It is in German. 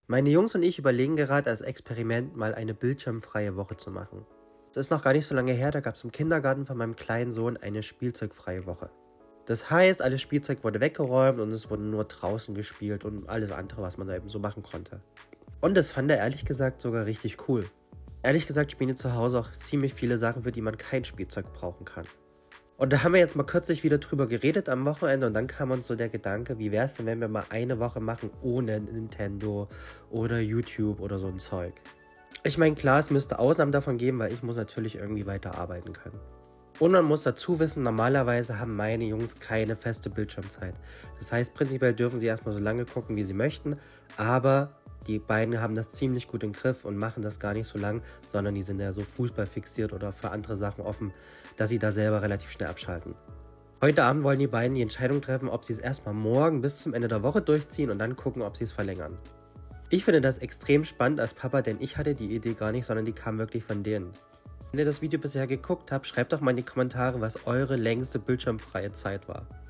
Meine Jungs und ich überlegen gerade als Experiment mal eine bildschirmfreie Woche zu machen. Es ist noch gar nicht so lange her, da gab es im Kindergarten von meinem kleinen Sohn eine spielzeugfreie Woche. Das heißt, alles Spielzeug wurde weggeräumt und es wurde nur draußen gespielt und alles andere, was man da eben so machen konnte. Und das fand er ehrlich gesagt sogar richtig cool. Ehrlich gesagt spielen die zu Hause auch ziemlich viele Sachen, für die man kein Spielzeug brauchen kann. Und da haben wir jetzt mal kürzlich wieder drüber geredet am Wochenende und dann kam uns so der Gedanke, wie wäre es denn, wenn wir mal eine Woche machen ohne Nintendo oder YouTube oder so ein Zeug. Ich meine, klar, es müsste Ausnahmen davon geben, weil ich muss natürlich irgendwie weiter arbeiten können. Und man muss dazu wissen, normalerweise haben meine Jungs keine feste Bildschirmzeit. Das heißt, prinzipiell dürfen sie erstmal so lange gucken, wie sie möchten, aber die beiden haben das ziemlich gut im Griff und machen das gar nicht so lang, sondern die sind ja so Fußball fixiert oder für andere Sachen offen, dass sie da selber relativ schnell abschalten. Heute Abend wollen die beiden die Entscheidung treffen, ob sie es erstmal morgen bis zum Ende der Woche durchziehen und dann gucken, ob sie es verlängern. Ich finde das extrem spannend als Papa, denn ich hatte die Idee gar nicht, sondern die kam wirklich von denen. Wenn ihr das Video bisher geguckt habt, schreibt doch mal in die Kommentare, was eure längste bildschirmfreie Zeit war.